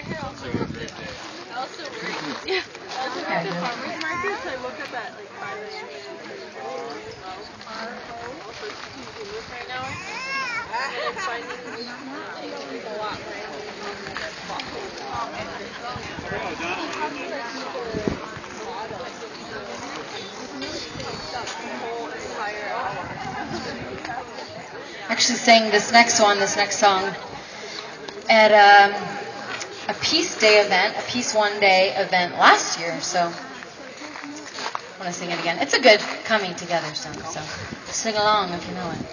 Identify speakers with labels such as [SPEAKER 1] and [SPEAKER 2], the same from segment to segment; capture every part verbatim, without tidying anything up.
[SPEAKER 1] also worked at farmers markets. I woke up at like five a m right now. And I'm finding taking a lot more.
[SPEAKER 2] Actually sang this next one, this next song, at um, a Peace Day event, a Peace One Day event last year, so I want to sing it again. It's a good coming together song, so sing along if you know it.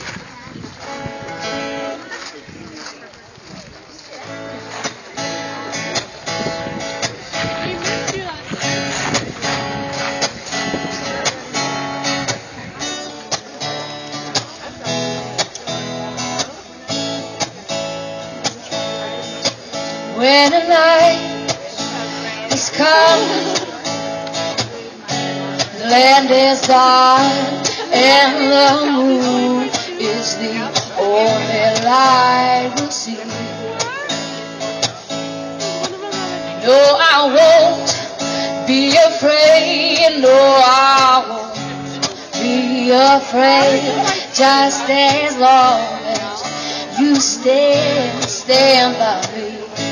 [SPEAKER 2] When the night has come, the land is dark, and the moon is the only light we'll see. No, I won't be afraid, no, I won't be afraid, just as long as you stand, stand by me.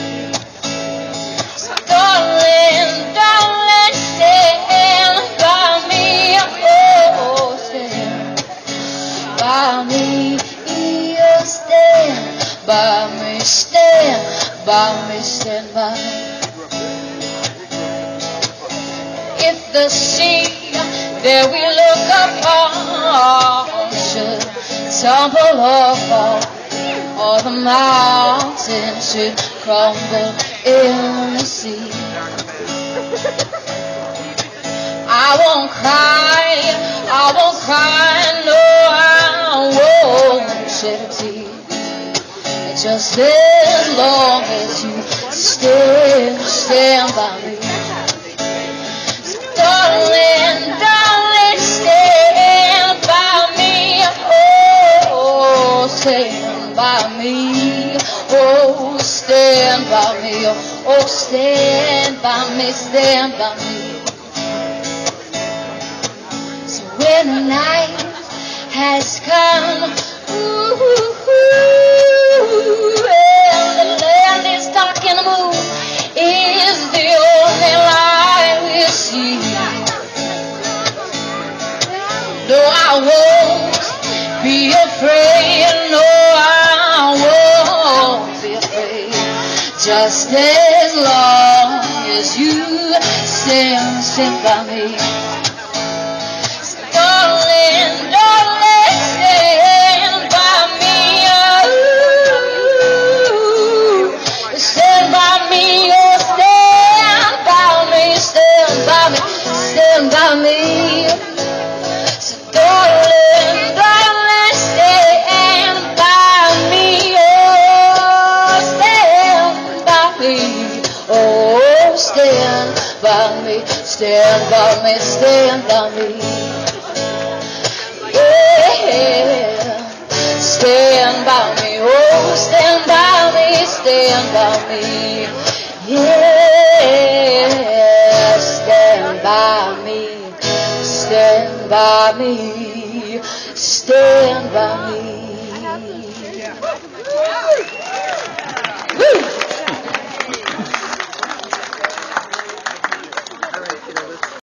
[SPEAKER 2] Darling, darling, stand by me, oh, stand by me, oh, stand by me, stand by me, stand by me. If the sea that we look upon should tumble or fall, or the mountains should crumble in the sea, I won't cry, I won't cry, no, I won't shed a tear, just as long as you stand, stand by me. Darling, darling, stand by me, oh, stand by me, oh, stand by me, oh, stand by me, stand by me. So when the night has come, ooh, ooh, and the land is dark and the moon is the only light we see. No, I won't be afraid, no, I won't be afraid, just as long as you stand, stand by me. Darling, darling, stand by me, oh, stand by me, oh, stand by me, stand by me, stand by me. So darling, darling, stand by me, oh, stand by me, oh, stand by me, stand by me, stand by me. Yeah, stand by me, oh, stand by me, stand by me. Yeah, stand by me, stand by me, stand by me.